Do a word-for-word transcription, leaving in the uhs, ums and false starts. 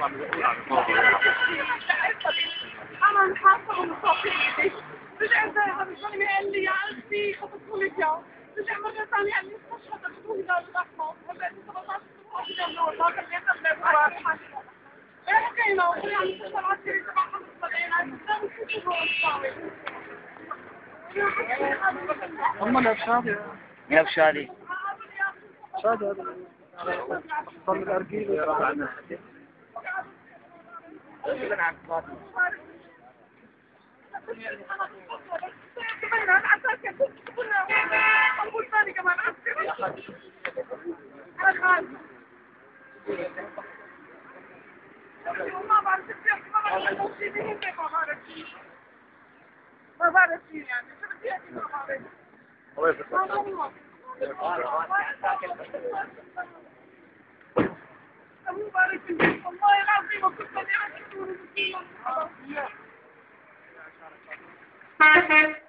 أنا نحاسب ونصفي رجع رجعني ما قال لي عرفتي خطفوا لي إياه رجع مرة ثانية قال لي مستشفى تاخذوه إلى الرحمة هلا سبعطعش سنة والله كان بياخذ لي بروح إيه حكينا وقلنا عم المستشفى العسكري تبع خمس وسبعين عايز تساوي شو هو الصاوي هم الأفشاد يا بشادي شاد هذا صار الأرجيل ما بعرف شيء يعني شو بدي احكي ما بعرف مو بعرف والله العظيم كنت بدي احكي